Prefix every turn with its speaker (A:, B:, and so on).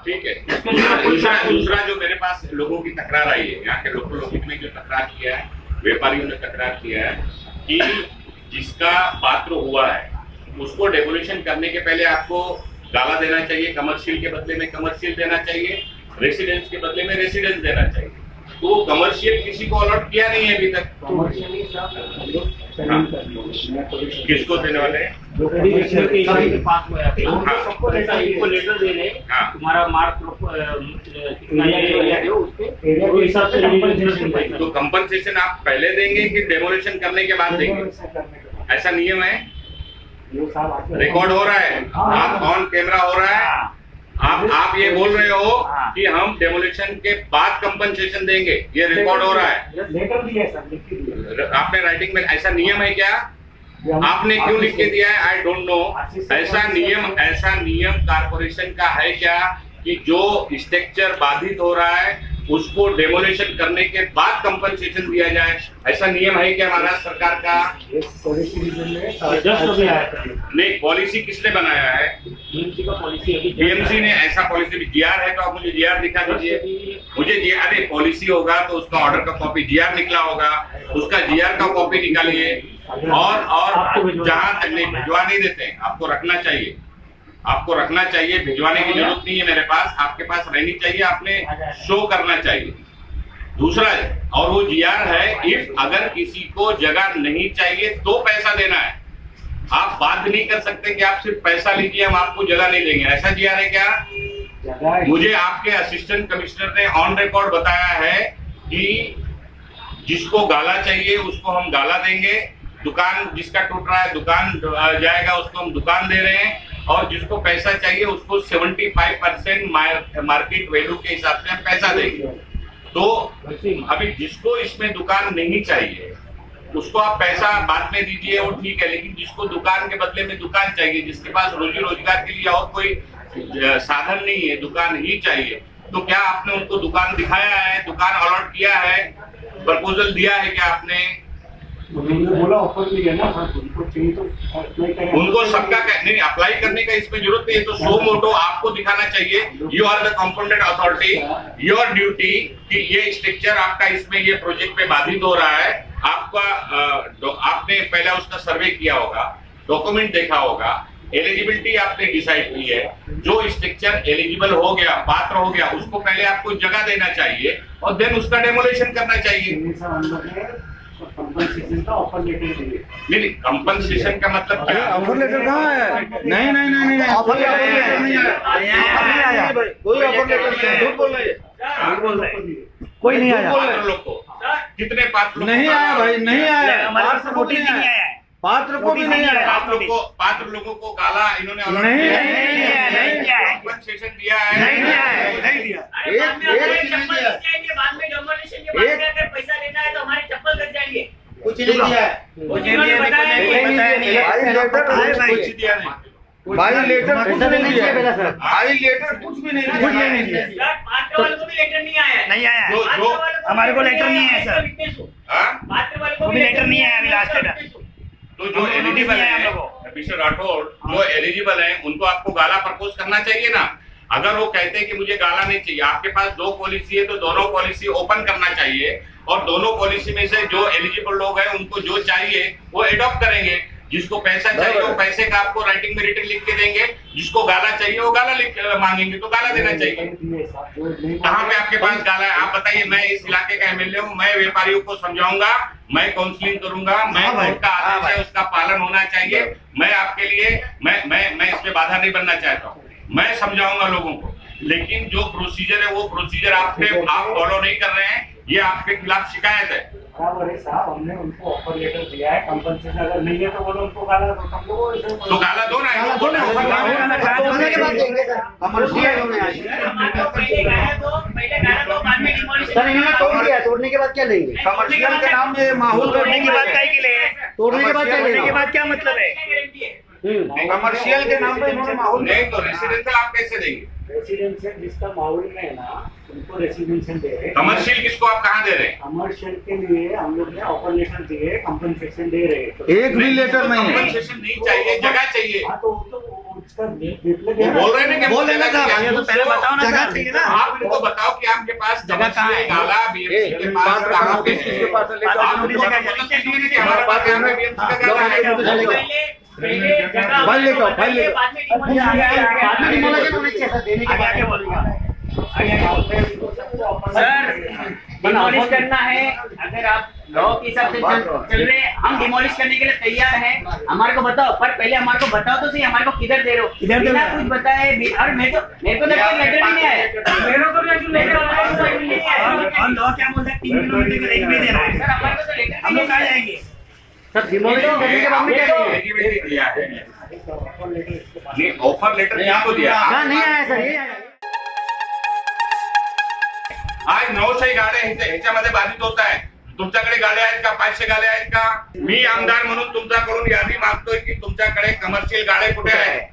A: ठीक है। दूसरा जो मेरे पास लोगों की तकरार आई है, यहाँ के लोकल लोगों ने जो तकरार किया है, व्यापारियों ने तकरार किया है कि जिसका पात्र हुआ है उसको डेमोलिशन करने के पहले आपको गाला देना चाहिए, कमर्शियल के बदले में कमर्शियल देना चाहिए, रेसिडेंस के बदले में रेसिडेंस देना चाहिए। तो कमर्शियल किसी को अलॉट किया नहीं है अभी तक। किसको देने वाले हैं?
B: सबको लेटर दे रहे, तुम्हारा मार्क
A: तो कंपनसेशन आप पहले देंगे कि डेमोलिशन करने के बाद देंगे? ऐसा नियम है, रिकॉर्ड हो रहा है, आप ऑन कैमरा हो रहा है। आप ये बोल रहे हो कि हम डेमोलिशन के बाद कंपनसेशन देंगे, ये रिकॉर्ड हो रहा है।
C: लेटर दिया सर,
A: आपने राइटिंग में, ऐसा नियम है क्या? आपने क्यों लिख के दिया है? I don't know. ऐसा नियम कारपोरेशन का है क्या कि जो स्ट्रक्चर बाधित हो रहा है उसको डेमोलिशन करने के बाद कंपनसेशन दिया जाए? ऐसा नियम है क्या महाराष्ट्र सरकार का? नहीं, पॉलिसी किसने बनाया है?
B: बीएमसी का पॉलिसी है।
A: बीएमसी ने ऐसा पॉलिसी, जीआर है तो आप मुझे जीआर दिखा दीजिए। मुझे जीआर, अरे पॉलिसी होगा तो उसका ऑर्डर का कॉपी, जीआर निकला होगा उसका जीआर का कॉपी निकालिए। और जहां तक नहीं, भिजवा नहीं देते हैं, आपको रखना चाहिए, आपको रखना चाहिए, भिजवाने की जरूरत नहीं है मेरे पास, आपके पास रहनी चाहिए, आपने शो करना चाहिए। दूसरा, और वो जीआर है, इफ अगर किसी को जगह नहीं चाहिए तो पैसा देना है। आप बाध्य नहीं कर सकते कि आप सिर्फ पैसा लीजिए, हम आपको जगह नहीं देंगे। ऐसा जीआर है क्या? मुझे आपके असिस्टेंट कमिश्नर ने ऑन रिकॉर्ड बताया है कि जिसको गाला चाहिए उसको हम गाला देंगे, दुकान जिसका टूट रहा है दुकान जाएगा उसको हम दुकान दे रहे हैं, और जिसको पैसा चाहिए उसको 75% मार्केट वैल्यू के हिसाब से हम पैसा देंगे। तो अभी जिसको इसमें दुकान नहीं चाहिए उसको आप पैसा बाद में दीजिए, वो ठीक है, लेकिन जिसको दुकान के बदले में दुकान चाहिए, जिसके पास रोजी रोजगार के लिए और कोई साधन नहीं है, दुकान ही चाहिए, तो क्या आपने उनको दुकान दिखाया है, दुकान अलॉट किया है, प्रपोजल दिया है क्या आपने?
C: बोला ऑफर लिया ना, उनको चाहिए तो
A: उनको सबका नहीं अप्लाई करने का इसमें जरूरत नहीं है। तो सो मोटो आपको दिखाना चाहिए, you are the competent authority, your duty कि ये स्ट्रक्चर आपका इसमें ये प्रोजेक्ट पे बाधित हो रहा है। आपने पहले उसका सर्वे किया होगा, डॉक्यूमेंट देखा होगा, एलिजिबिलिटी आपने डिसाइड की है, जो स्ट्रक्चर एलिजिबल हो गया, पात्र हो गया, उसको पहले आपको जगह देना चाहिए और देन उसका डेमोलिशन करना चाहिए।
C: कंपनसेशन का ऑफर लेटर चाहिए।
A: नहीं, कंपनसेशन का मतलब क्या?
D: ऑफर लेटर कहाँ है? नहीं ऑफर लेटर नहीं आया, कोई ऑफर लेटर नहीं, झूठ बोल रहे हैं, कोई नहीं आया।
A: पात्र लोग को, कितने पात्र लोग
D: नहीं आया भाई, नहीं आया, पात्र को भी नहीं आया, पात्र को भी नहीं आया।
A: पात्र लोगों को गाला इन्होंने कंपनसेशन दिया है?
D: नहीं दिया।
B: पैसा लेना है तो हमारे चप्पल कट जाएंगे।
D: कुछ नहीं दिया,
B: कुछ नहीं बताया,
A: कुछ दिया नहीं
D: भाई, लेटर कुछ नहीं दिया भाई, लेटर कुछ भी नहीं दिया।
B: पात्र वालों को भी लेटर नहीं आया,
E: नहीं आया, हमारे को लेटर नहीं है सर,
B: पात्र वालों को
E: भी लेटर नहीं आया अभी लास्ट तक।
A: तो जो एलिजिबल है मिस्टर राठौड़, जो एलिजिबल है उनको आपको गाला प्रपोज करना चाहिए ना। अगर वो कहते हैं कि मुझे गाला नहीं चाहिए, आपके पास दो पॉलिसी है तो दोनों पॉलिसी ओपन करना चाहिए, और दोनों पॉलिसी में से जो एलिजिबल लोग हैं उनको जो चाहिए वो एडॉप्ट करेंगे। जिसको पैसा चाहिए वो पैसे का आपको राइटिंग में रिटर्न लिख के देंगे, जिसको गाला चाहिए वो गाला लिख मांगेंगे तो गाला देना चाहिए। कहाँ पे आपके पास गाला है? आप बताइए। मैं इस इलाके का एमएलए हूँ, मैं व्यापारियों को समझाऊंगा, मैं काउंसलिंग करूंगा, मैं उसका आदेश है उसका पालन होना चाहिए। मैं आपके लिए मैं इसमें बाधा नहीं बनना चाहता हूँ, मैं समझाऊंगा लोगों को, लेकिन जो प्रोसीजर है वो प्रोसीजर आप फॉलो नहीं कर रहे हैं, ये आपके खिलाफ शिकायत है।
C: बराबर है साहब, हमने उनको ऑफर लेटर दिया है, कंपनसेशन अगर नहीं है तो बोलो उनको गाला दो, हम लोग
A: तो गाला दो ना,
D: तोड़ने के बाद देंगे सर, कमर्शियल होने आज सर, इन्होंने तोड़ दिया, तोड़ने के बाद क्या लेंगे? कमर्शियल के नाम में माहौल
E: तोड़ने के बाद क्या के लिए,
D: तोड़ने के बाद क्या
E: तोड़ने के
D: लेंगे?
E: बाद क्या मतलब है?
D: कमर्शियल के नाम पे इन्होंने माहौल
A: नहीं तो रेसिडेंशियल आप कैसे देंगे?
C: रेसिडेंशियल जिसका माहौल में है ना उनको रेसिडेंशियल दे रहे हैं।
A: कमर्शियल किसको आप कहाँ दे रहे हैं?
C: कमर्शियल के लिए हम लोग ने ऑफर लेटर दिए, कंपनसेशन दे रहे हैं।
D: एक भी लेटर नहीं है।
A: कंपनसेशन नहीं चाहिए, जगह चाहिए।
C: हाँ, तो उसका
A: वो बोल रहे हैं ना कि
D: बोल रहे हैं ना,
E: ये तो पहले बताओ ना
D: जगह
E: सर।
D: चाहिए ना।
A: आप इनको बताओ कि आपके पास
E: जगह कहाँ है?
A: गाला बीएमसी के पास कहाँ पे है?
D: किसके पास है? ले जाओ।
A: आप उनको
E: जगह
A: मतलब कीजिए कि हमारे पास यहाँ पे बीएमसी का गाला है।
B: पहले जगह
D: फाइल लेके आओ, फाइल लेके आओ।
B: बाद में demolition
E: आगे आगे बोलिएगा।
B: सर डिमोलिश करना है। अगर आप लॉ के हिसाब से चल रहे हैं, हम डिमोलिश करने के लिए तैयार हैं। हमारे को बताओ, पर पहले हमारे को बताओ तो सही, हमारे को किधर दे रहे हो?
E: किधर दे
B: बिना
E: रहे हो?
B: कुछ बताए और मेरे को तो कोई लेटर भी नहीं आया। मेरे को नहीं आया।
E: और लॉ क्या बोलता है? 3 किलोमीटर का रेंज भी देना है।
B: सर हमारे को तो लेटर
E: हम
B: भी
E: लोग
B: नहीं
E: कहाँ
B: आया।
E: जाएंगे?
B: सर डिमोलिश करने के बाद में क्या करेंगे?
A: दिया है ये ऑफर लेटर किसको दिया?
D: नहीं आया सर, ये आया।
A: आज 900 गाड्या ह्याच्यामध्ये बाधित होत आहे. तुमच्याकडे गाड्या आहेत का? 500 गाड्या आहेत का? मी आमदार म्हणून तुमच्याकडून यादी मागतोय की तुमच्याकडे कमर्शियल गाड्या कुठे आहेत?